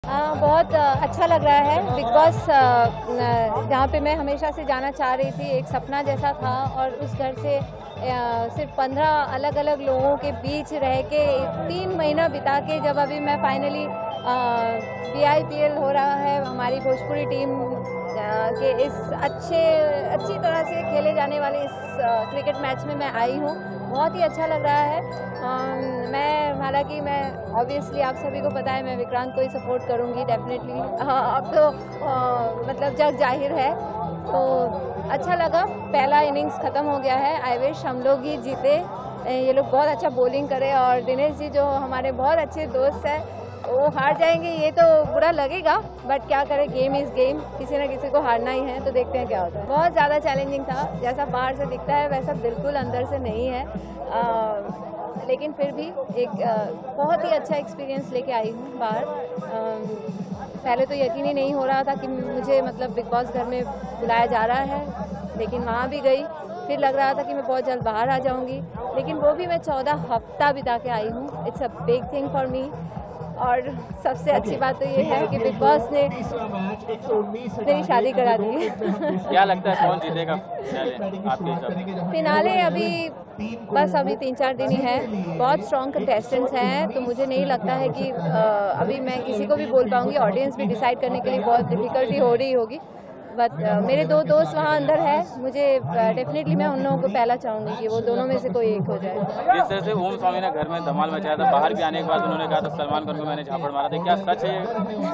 बहुत अच्छा लग रहा है। बिग बॉस जहाँ पे मैं हमेशा से जाना चाह रही थी, एक सपना जैसा था और उस घर से सिर्फ 15 अलग अलग लोगों के बीच रह के 3 महीना बिता के जब अभी मैं फाइनली BIPL हो रहा है हमारी भोजपुरी टीम के इस अच्छी तरह से खेले जाने वाले इस क्रिकेट मैच में मैं आई हूँ, बहुत ही अच्छा लग रहा है। हालांकि मैं ऑब्वियसली आप सभी को पता है मैं विक्रांत को ही सपोर्ट करूँगी डेफिनेटली। अब तो मतलब जग जाहिर है, तो अच्छा लगा। पहला इनिंग्स ख़त्म हो गया है। आई विश हम लोग ही जीते, ये लोग बहुत अच्छा बॉलिंग करे और दिनेश जी जो हमारे बहुत अच्छे दोस्त हैं वो हार जाएंगे, ये तो बुरा लगेगा, बट क्या करें, गेम इज़ गेम, किसी न किसी को हारना ही है, तो देखते हैं क्या होता है। बहुत ज़्यादा चैलेंजिंग था, जैसा बाहर से दिखता है वैसा बिल्कुल अंदर से नहीं है, लेकिन फिर भी एक बहुत ही अच्छा एक्सपीरियंस लेके आई हूँ बाहर। पहले तो यकीन ही नहीं हो रहा था कि मुझे मतलब बिग बॉस घर में बुलाया जा रहा है, लेकिन वहाँ भी गई, फिर लग रहा था कि मैं बहुत जल्द बाहर आ जाऊँगी, लेकिन वो भी मैं 14 हफ्ता बिता के आई हूँ। It's a big thing for me. और सबसे अच्छी बात तो ये है कि बिग बॉस ने मेरी शादी करा दी। क्या लगता है कौन जीतेगा आपके हिसाब से? फिनाले अभी 3-4 दिन ही है, बहुत स्ट्रॉन्ग कंटेस्टेंट्स हैं, तो मुझे नहीं लगता है कि अभी मैं किसी को भी बोल पाऊंगी। ऑडियंस भी डिसाइड करने के लिए बहुत डिफिकल्टी हो रही होगी, बट मेरे 2 दोस्त वहाँ अंदर है, मुझे डेफिनेटली मैं उन लोगों को पहला चाहूँगी कि वो दोनों में से कोई एक हो जाए। जिस तरह से ओम स्वामी ने घर में धमाल मचाया था, बाहर भी आने के बाद उन्होंने कहा था सलमान खान को मैंने झापड़ मारा था, क्या सच है?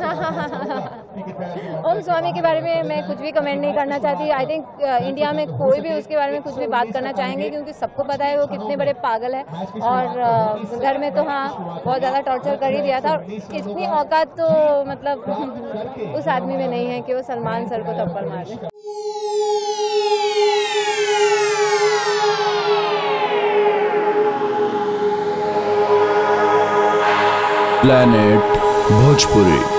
ओम स्वामी के बारे में मैं कुछ भी कमेंट नहीं करना चाहती। आई थिंक इंडिया में कोई भी उसके बारे में कुछ भी बात करना चाहेंगे, क्योंकि सबको पता है वो कितने बड़े पागल है, और घर में तो हाँ बहुत ज़्यादा टॉर्चर कर ही दिया था। इतनी औकात तो मतलब उस आदमी में नहीं है कि वो सलमान सर को थप्पड़ मार दे। प्लैनेट भोजपुरी।